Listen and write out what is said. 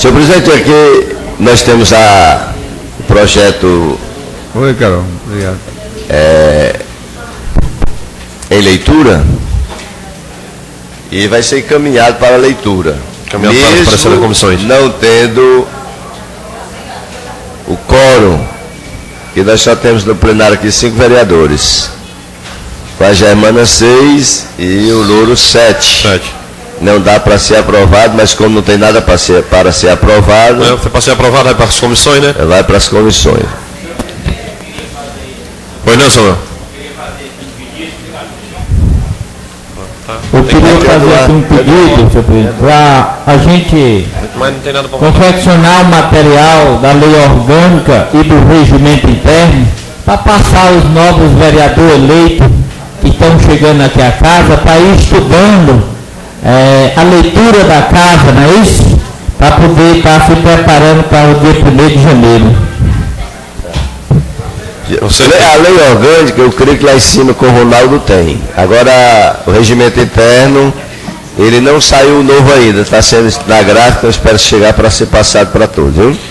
Senhor presidente, aqui nós temos o projeto... Oi, Carol. Obrigado. Em leitura e vai ser encaminhado para a leitura. Encaminhado para as comissões. Não tendo o quórum, que nós só temos no plenário aqui 5 vereadores. Com a Germana 6 e o Louro 7. Não dá para ser aprovado, mas como não tem nada para ser aprovado... Para ser aprovado vai para as comissões, né? Vai para as comissões. Pois não, senhor? Eu queria fazer aqui um pedido, senhor presidente, para a gente confeccionar o material da lei orgânica e do regimento interno para passar os novos vereadores eleitos que estão chegando aqui à casa para ir estudando a leitura da casa, não é isso? Para poder estar se preparando para o dia 1º de janeiro. A lei orgânica, eu creio que lá em cima com o Ronaldo tem. Agora, o regimento interno, ele não saiu novo ainda, está sendo na gráfica, eu espero chegar para ser passado para todos, viu?